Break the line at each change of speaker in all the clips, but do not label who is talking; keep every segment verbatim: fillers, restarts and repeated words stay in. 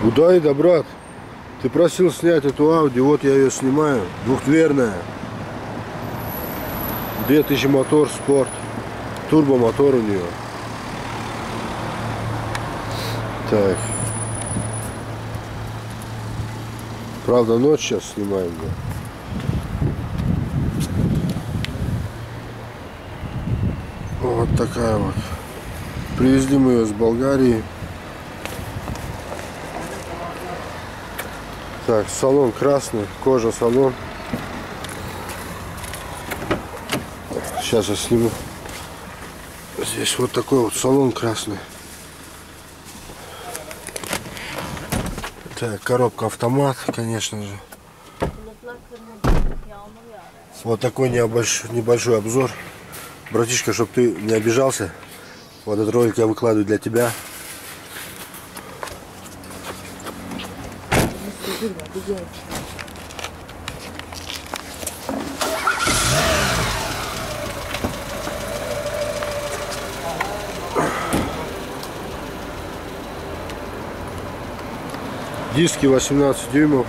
Удайда, брат, ты просил снять эту Audi, вот я ее снимаю. Двухдверная. две тысячи мотор, спорт. Турбомотор у нее. Так. Правда, ночь сейчас снимаем. Да. Вот такая вот. Привезли мы ее с Болгарии. Так, салон красный, кожа салон. Сейчас я сниму. Здесь вот такой вот салон красный. Так, коробка автомат, конечно же. Вот такой небольшой, небольшой обзор. Братишка, чтобы ты не обижался, вот этот ролик я выкладываю для тебя. Диски восемнадцать дюймов.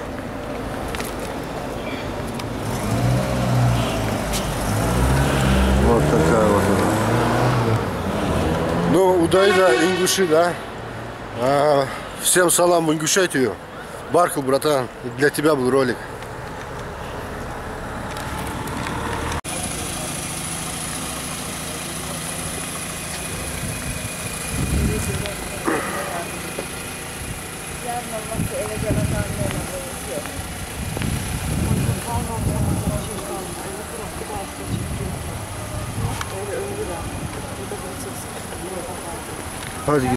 Вот такая вот она. Ну, удайда ингуши, да? А, всем салам в Ингушетию. Баркл, братан, для тебя был ролик. Hadi